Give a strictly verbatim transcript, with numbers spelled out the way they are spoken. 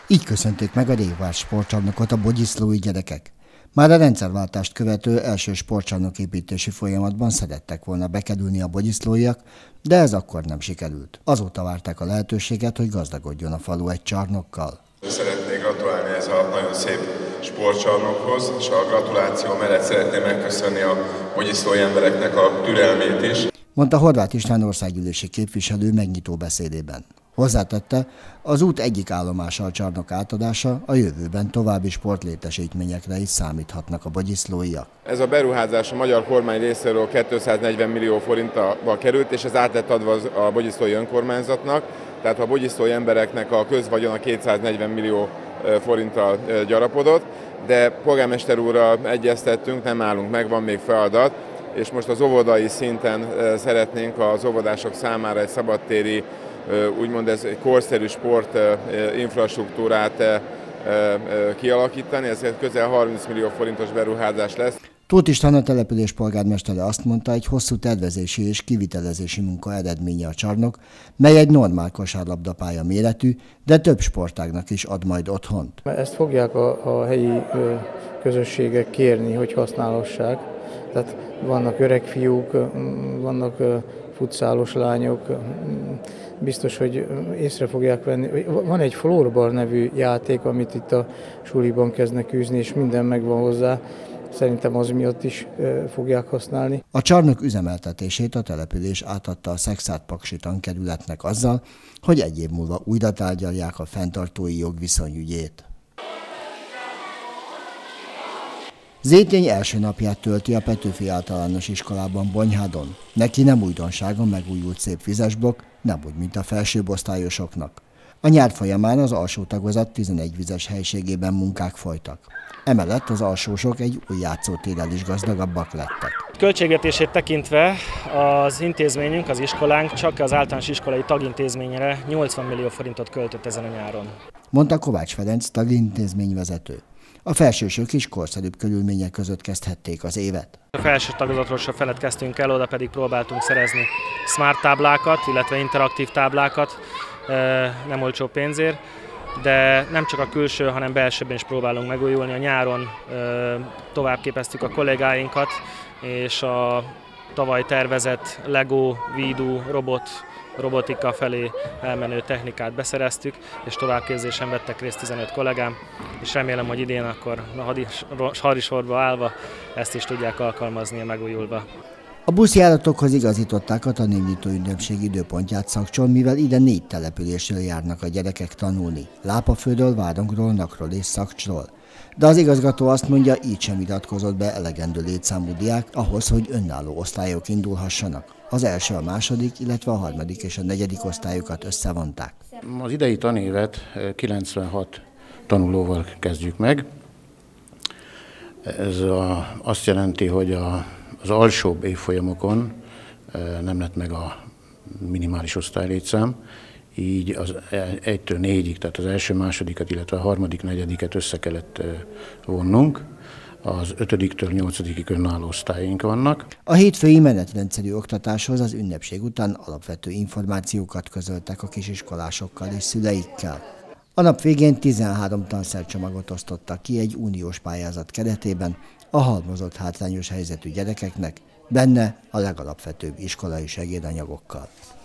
Így köszönték meg a Révás sportcsarnokot a bogyiszlói gyerekek. Már a rendszerváltást követő első sportcsarnoképítési folyamatban szerettek volna bekerülni a bogyiszlóiak, de ez akkor nem sikerült. Azóta várták a lehetőséget, hogy gazdagodjon a falu egy csarnokkal. Szeretnék gratulálni ez a nagyon szép sportcsarnokhoz, és a gratuláció mellett szeretném megköszönni a bogyiszlói embereknek a türelmét is, mondta Horváth István országgyűlési képviselő megnyitó beszédében. Hozzátette, az út egyik állomása a csarnok átadása, a jövőben további sportlétesítményekre is számíthatnak a bogyiszlóiak. Ez a beruházás a magyar kormány részéről kétszáznegyven millió forintba került, és ez át lett adva a bogyiszlói önkormányzatnak, tehát a bogyiszlói embereknek a közvagyona kétszáznegyven millió forinttal gyarapodott, de polgármester úrral egyeztettünk, nem állunk meg, van még feladat, és most az óvodai szinten szeretnénk az óvodások számára egy szabadtéri, úgymond ez egy korszerű sport infrastruktúrát kialakítani, ez közel harminc millió forintos beruházás lesz. Tóth István, a település polgármestere azt mondta, egy hosszú tervezési és kivitelezési munka eredménye a csarnok, mely egy normál kosárlabdapálya méretű, de több sportágnak is ad majd otthont. Ezt fogják a, a helyi közösségek kérni, hogy használhassák. Tehát vannak öreg fiúk, vannak futszálos lányok, biztos, hogy észre fogják venni. Van egy floorball nevű játék, amit itt a suliban kezdnek űzni, és minden megvan hozzá. Szerintem az miatt is fogják használni. A csarnok üzemeltetését a település átadta a Szekszárd-Paksi Tankerületnek azzal, hogy egy év múlva újra tárgyalják a fenntartói jogviszony ügyét. Zétény első napját tölti a Petőfi Általános Iskolában Bonyhádon. Neki nem újdonsága megújult szép vizesblokk, nem úgy, mint a felsőbb-osztályosoknak. A nyár folyamán az alsó tagozat tizenegy vizes helységében munkák folytak. Emellett az alsósok egy új játszótérrel is gazdagabbak lettek. Költségvetését tekintve az intézményünk, az iskolánk csak az általános iskolai tagintézményre nyolcvan millió forintot költött ezen a nyáron, mondta Kovács Ferenc tagintézményvezető. A felsősök is korszerűbb körülmények között kezdhették az évet. A felső tagozatról sem feledkeztünk el, oda pedig próbáltunk szerezni smart táblákat, illetve interaktív táblákat, nem olcsó pénzért, de nem csak a külső, hanem belsőben is próbálunk megújulni. A nyáron tovább képeztük a kollégáinkat, és a tavaly tervezett Lego, Vidu, robot, robotika felé elmenő technikát beszereztük, és továbbképzésen vettek részt tizenöt kollégám, és remélem, hogy idén akkor a hadisorba állva ezt is tudják alkalmazni a megújulva. A buszjáratokhoz igazították a tanévnyitó ünnepség időpontját Szakcson, mivel ide négy településről járnak a gyerekek tanulni. Lápaföldről, Várongról, Nakról és Szakcsról. De az igazgató azt mondja, így sem iratkozott be elegendő létszámú diák ahhoz, hogy önálló osztályok indulhassanak. Az első, a második, illetve a harmadik és a negyedik osztályokat összevonták. Az idei tanévet kilencvenhat tanulóval kezdjük meg. Ez a, azt jelenti, hogy a, az alsóbb évfolyamokon nem lett meg a minimális osztálylétszám, így az egytől négyig, tehát az első, másodikat, illetve a harmadik, negyediket össze kellett vonnunk. Az ötödiktől nyolcadikig önálló osztályaink vannak. A hétfői menetrendszerű oktatáshoz az ünnepség után alapvető információkat közöltek a kisiskolásokkal és szüleikkel. A nap végén tizenhárom tanszercsomagot osztottak ki egy uniós pályázat keretében a halmozott hátrányos helyzetű gyerekeknek, benne a legalapvetőbb iskolai segédanyagokkal.